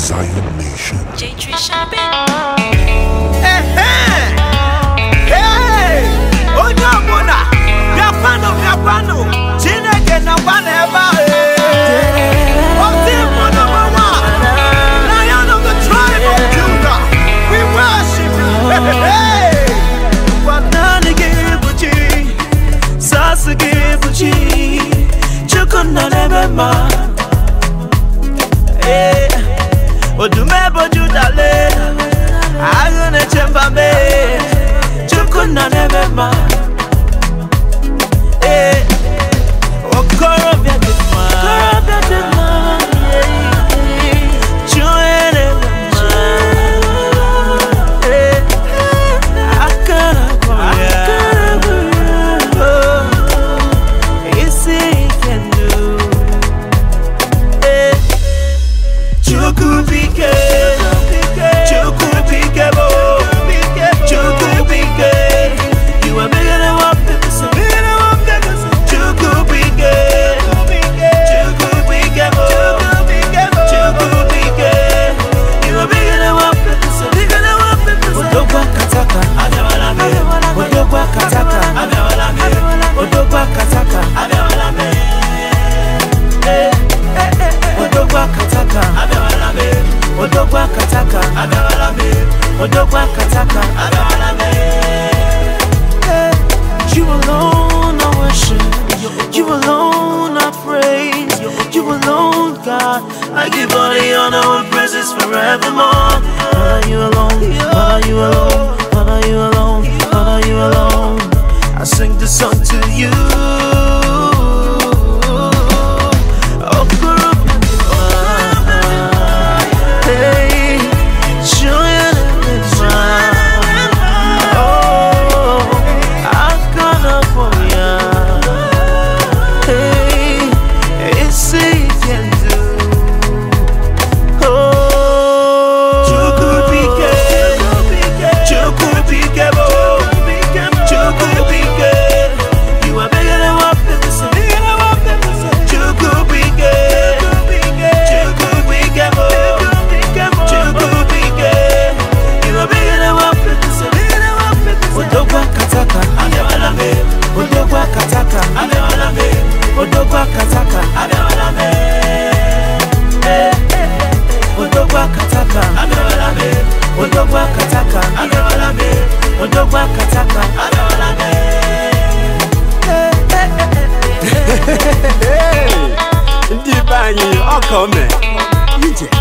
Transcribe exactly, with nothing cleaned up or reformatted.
Zion Nation. Hey, hey, hey, Onyamuna, Yapano, Yapano, Chineke na Waneba, Otimona Mama, Lion of the tribe of Judah, we worship you. Hey, Wanani Gibuchi, Sasa Gibuchi, Chukuna Nebema. Hey, Odumebo Judale, Agone Chembame, Chukuna Nebema. Hey, Okorobia Dima, Okorobia Dima, Chuene Dima. Hey, Akana Koya, oh, Isi can do. Hey, Chukwubuike, Chukwubuike, bo, Chukwubuike, you are bigger than what people say. Chukwubuike, Chukwubuike, bo, Chukwubuike, you are bigger than what people say. Bigger than what people say. Odogwa kataka, abewalame. Odogwa kataka, abewalame. Odogwa kataka, abewalame. Eh, eh, eh. Odogwa kataka, abewalame. Odogwa kataka, abewalame. Odogwa kataka, abewalame. You alone I worship, you alone I praise, you alone God, I give all the honor and praises forevermore. Father, you alone, Father, you alone, Father, you alone, Father, you alone. I sing this song to you. Oh, hey, show you. Odogwa kataka, abewalame. Odogwa kataka, abewalame. Odogwa kataka, abewalame. Odogwa kataka, abewalame. Ndi banyi okome. Ije.